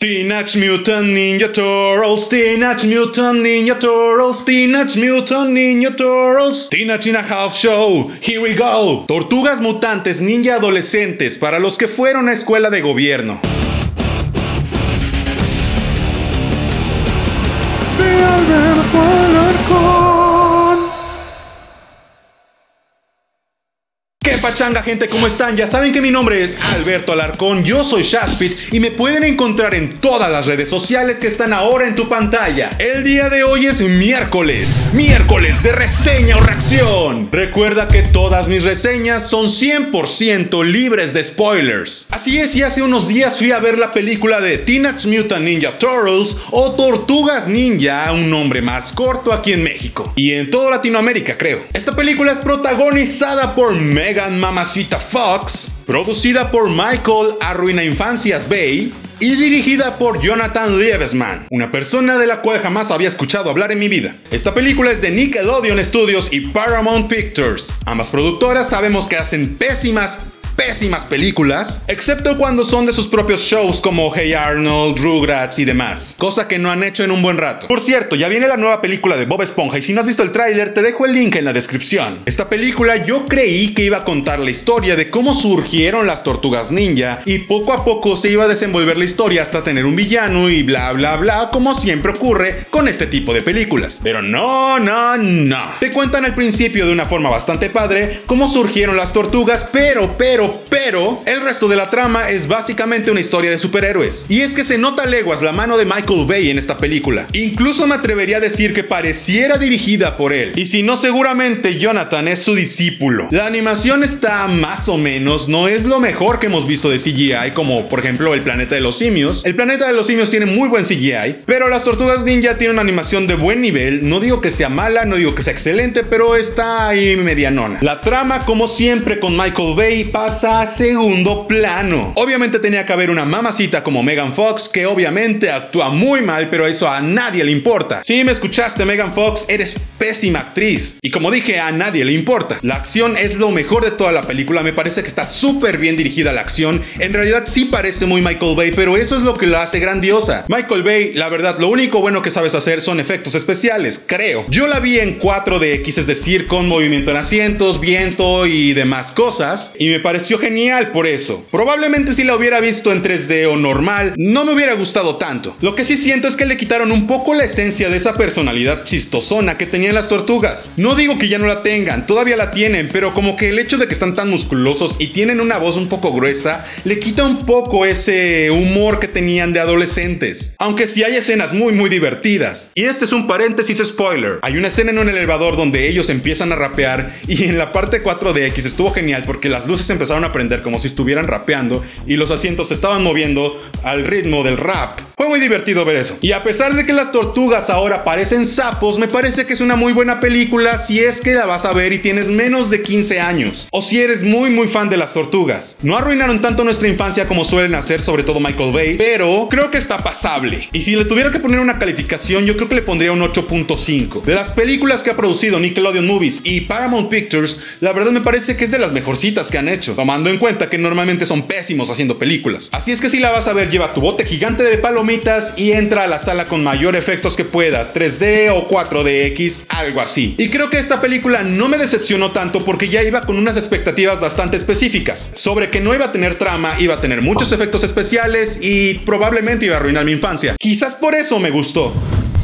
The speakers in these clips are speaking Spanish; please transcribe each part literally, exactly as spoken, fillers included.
Teenage Mutant Ninja Turtles, Teenage Mutant Ninja Turtles, Teenage Mutant Ninja Turtles, Teenage in a Half Show, here we go. Tortugas mutantes ninja adolescentes para los que fueron a escuela de gobierno. De Alberto Alarcón. ¿Qué pachanga, gente? ¿Cómo están? Ya saben que mi nombre es Alberto Alarcón, yo soy Shaspit y me pueden encontrar en todas las redes sociales que están ahora en tu pantalla. El día de hoy es miércoles, miércoles de reseña o reacción. Recuerda que todas mis reseñas son cien por ciento libres de spoilers. Así es, y hace unos días fui a ver la película de Teenage Mutant Ninja Turtles o Tortugas Ninja, un nombre más corto aquí en México y en toda Latinoamérica, creo. Esta película es protagonizada por Megan Mamacita Fox, producida por Michael Arruina Infancias Bay y dirigida por Jonathan Liebesman, una persona de la cual jamás había escuchado hablar en mi vida. Esta película es de Nickelodeon Studios y Paramount Pictures. Ambas productoras sabemos que hacen pésimas pésimas películas, excepto cuando son de sus propios shows como Hey Arnold, Rugrats y demás, cosa que no han hecho en un buen rato. Por cierto, ya viene la nueva película de Bob Esponja y si no has visto el tráiler te dejo el link en la descripción. Esta película yo creí que iba a contar la historia de cómo surgieron las tortugas ninja y poco a poco se iba a desenvolver la historia hasta tener un villano y bla bla bla, como siempre ocurre con este tipo de películas. Pero no, no, no. Te cuentan al principio de una forma bastante padre cómo surgieron las tortugas, pero, pero Pero el resto de la trama es básicamente una historia de superhéroes. Y es que se nota a leguas la mano de Michael Bay en esta película. Incluso me atrevería a decir que pareciera dirigida por él. Y si no, seguramente Jonathan es su discípulo. La animación está más o menos, no es lo mejor que hemos visto de C G I, como por ejemplo El Planeta de los Simios. El Planeta de los Simios tiene muy buen C G I, pero las Tortugas Ninja tienen una animación de buen nivel. No digo que sea mala, no digo que sea excelente, pero está ahí medianona. La trama, como siempre con Michael Bay, pasa a segundo plano. Obviamente tenía que haber una mamacita como Megan Fox, que obviamente actúa muy mal, pero eso a nadie le importa. Si me escuchaste, Megan Fox, eres pésima actriz. Y como dije, a nadie le importa. La acción es lo mejor de toda la película. Me parece que está súper bien dirigida la acción. En realidad sí parece muy Michael Bay, pero eso es lo que la hace grandiosa. Michael Bay, la verdad, lo único bueno que sabes hacer son efectos especiales, creo. Yo la vi en cuatro D X, es decir, con movimiento en asientos, viento y demás cosas, y me pareció genial por eso. Probablemente si la hubiera visto en tres D o normal, no me hubiera gustado tanto. Lo que sí siento es que le quitaron un poco la esencia de esa personalidad chistosona que tenían las tortugas. No digo que ya no la tengan, todavía la tienen, pero como que el hecho de que están tan musculosos y tienen una voz un poco gruesa, le quita un poco ese humor que tenían de adolescentes. Aunque sí hay escenas muy muy divertidas. Y este es un paréntesis spoiler. Hay una escena en un elevador donde ellos empiezan a rapear y en la parte cuatro D X estuvo genial porque las luces empezaron a prender como si estuvieran rapeando y los asientos se estaban moviendo al ritmo del rap. Fue muy divertido ver eso. Y a pesar de que las tortugas ahora parecen sapos, me parece que es una muy buena película si es que la vas a ver y tienes menos de quince años. O si eres muy muy fan de las tortugas. No arruinaron tanto nuestra infancia como suelen hacer, sobre todo Michael Bay, pero creo que está pasable. Y si le tuviera que poner una calificación, yo creo que le pondría un ocho punto cinco. De las películas que ha producido Nickelodeon Movies y Paramount Pictures, la verdad me parece que es de las mejorcitas que han hecho, tomando en cuenta que normalmente son pésimos haciendo películas. Así es que si la vas a ver, lleva tu bote gigante de palomitas y entra a la sala con mayor efectos que puedas, tres D o cuatro D X, algo así. Y creo que esta película no me decepcionó tanto porque ya iba con unas expectativas bastante específicas, sobre que no iba a tener trama, iba a tener muchos efectos especiales y probablemente iba a arruinar mi infancia. Quizás por eso me gustó.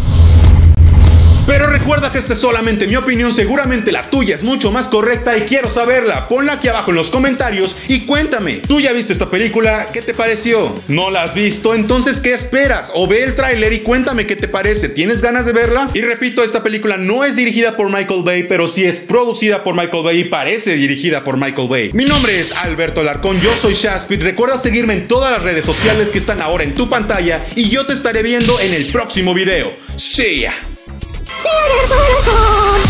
Pero recuerda que esta es solamente mi opinión, seguramente la tuya es mucho más correcta y quiero saberla. Ponla aquí abajo en los comentarios y cuéntame, ¿tú ya viste esta película? ¿Qué te pareció? ¿No la has visto? Entonces, ¿qué esperas? O ve el tráiler y cuéntame qué te parece. ¿Tienes ganas de verla? Y repito, esta película no es dirigida por Michael Bay, pero sí es producida por Michael Bay y parece dirigida por Michael Bay. Mi nombre es Alberto Alarcón, yo soy Shaspit. Recuerda seguirme en todas las redes sociales que están ahora en tu pantalla y yo te estaré viendo en el próximo video. See ya.